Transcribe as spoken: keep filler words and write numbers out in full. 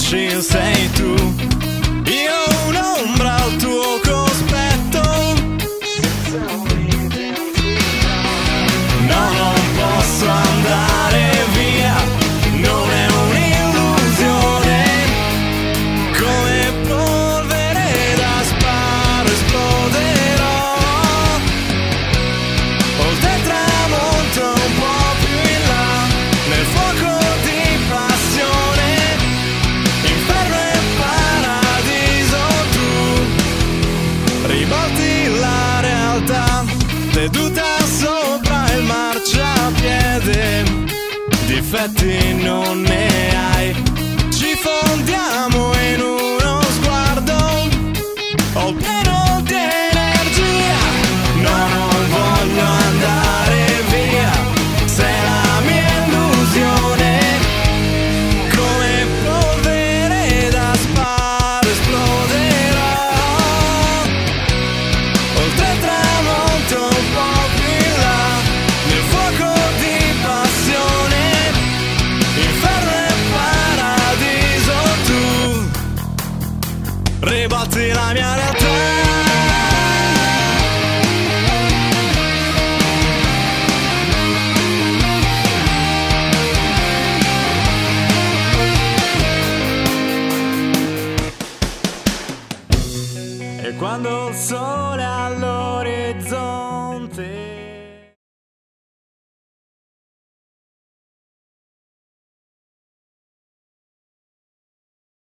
conosci sei tu. Io un'ombra al tuo cospetto. No, non posso andare via, non è un'illusione. Come polvere da sparo esploderò oltre il tramonto, un po' più in là, nel fuoco di passione, inferno e paradiso. Tu ribalti la realtà, seduta sopra il marciapiede, difetti non ne